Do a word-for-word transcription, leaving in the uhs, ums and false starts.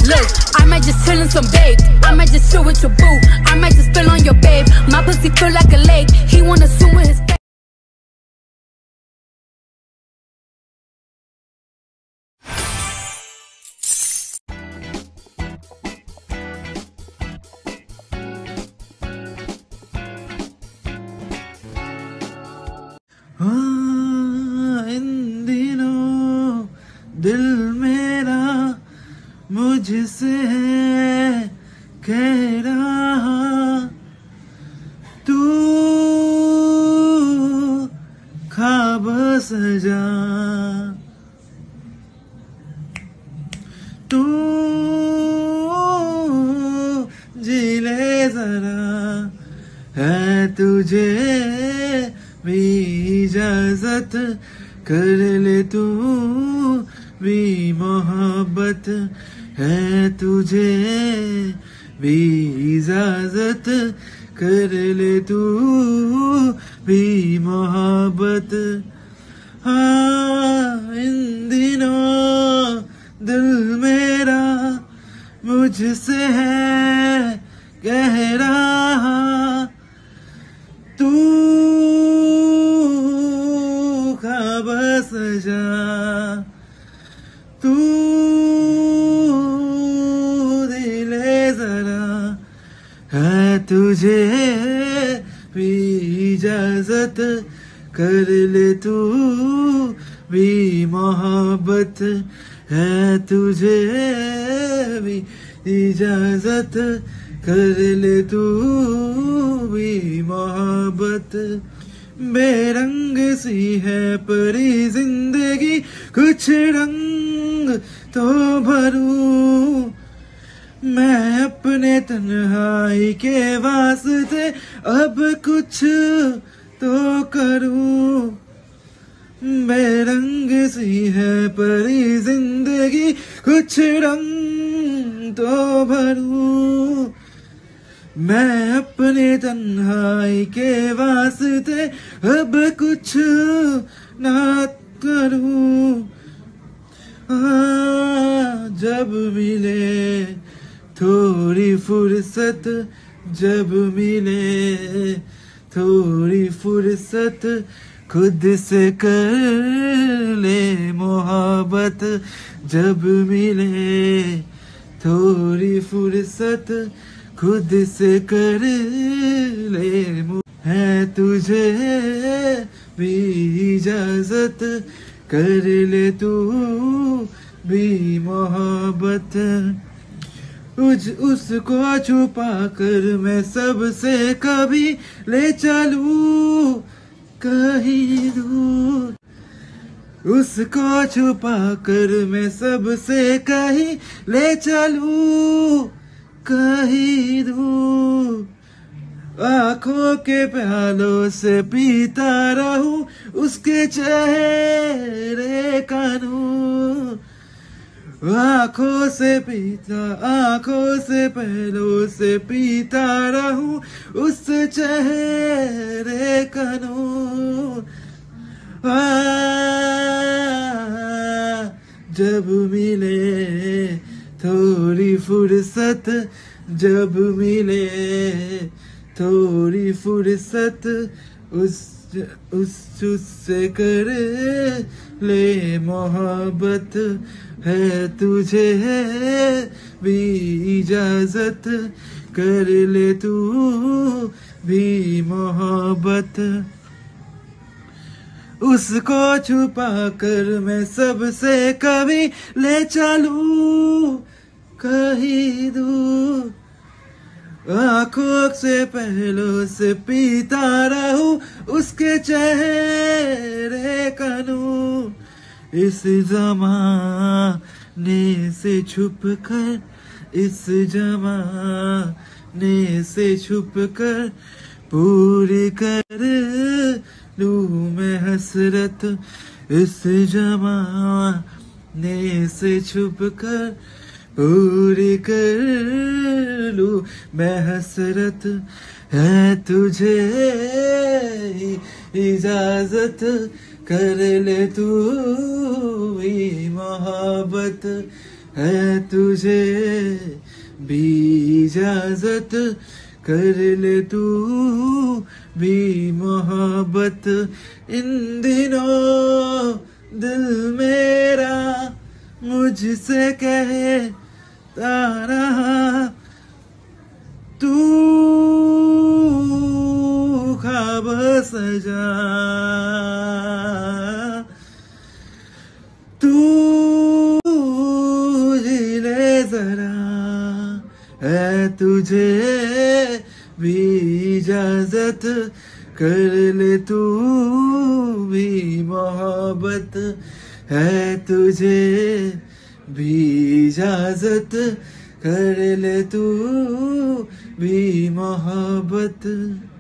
Look, I might just chill in some babe. I might just chill with your boo. I might just spill on your babe. My pussy feel like a lake. He wanna swim with his babe. हाँ, इन दिनों दिल मेरा मुझसे है कह रहा, तू ख्वाब सजा, तू जी ले जरा, है तुझे भी इजाजत, कर ले तू भी मोहब्बत, है तुझे भी इजाजत, कर ले तू भी मोहब्बत। हाँ, इन दिनों दिल मेरा मुझसे है कह रहा, तू ख्वाब सजा, तू दिले जरा, है तुझे भी इजाजत, कर ले तू भी मोहब्बत, है तुझे भी इजाजत, कर ले तू भी मोहब्बत। बेरंग सी है परी जिंदगी, कुछ रंग तो भरूं मैं अपने तन्हाई के वास्ते, अब कुछ तो करूं। बेरंग सी है परी जिंदगी, कुछ रंग तो भरूं मैं अपने तन्हाई के वास्ते, अब कुछ ना करूं। हाँ, जब मिले थोड़ी फुर्सत, जब मिले थोड़ी फुर्सत, खुद से कर ले मोहब्बत, जब मिले थोड़ी फुर्सत, खुद से कर ले, है तुझे भी इजाजत, कर ले तू भी मोहब्बत। उज उसको छुपा कर मैं सबसे कभी ले चलूं कहीं दूर, उसको छुपा कर मैं सबसे कहीं ले चलूं कहीं दूर, आंखों के प्यालों से पीता रहूं उसके चेहरे का नूर, आंखों से पीता, आंखों से पहलों से पीता रहूं उस चेहरे का नूर। जब मिले थोड़ी फुर्सत, जब मिले थोड़ी फुर्सत, उस उस उससे कर ले मोहब्बत, है तुझे भी इजाजत, कर ले तू भी मोहब्बत। उसको छुपा कर मैं सबसे कभी ले चलूं कहीं दूर, आंखों से पहलों से पीता रहूं उसके चेहरे का नूर। इस जमाने से छुप कर, इस जमाने से छुप कर, पूरी कर लूं मैं हसरत, इस जमाने से छुप कर, पूरी कर लूं मैं हसरत, है तुझे इजाजत, कर ले तू भी मोहब्बत, है तुझे भी इजाजत, कर ले तू भी मोहब्बत। इन दिनों दिल मेरा मुझसे कहता रहा, तू ख्वाब सजा, तू जी ले जरा, है तुझे भी इजाजत, कर ले तू भी मोहब्बत। है तुझे भी इजाजत, कर ले तू भी मोहब्बत।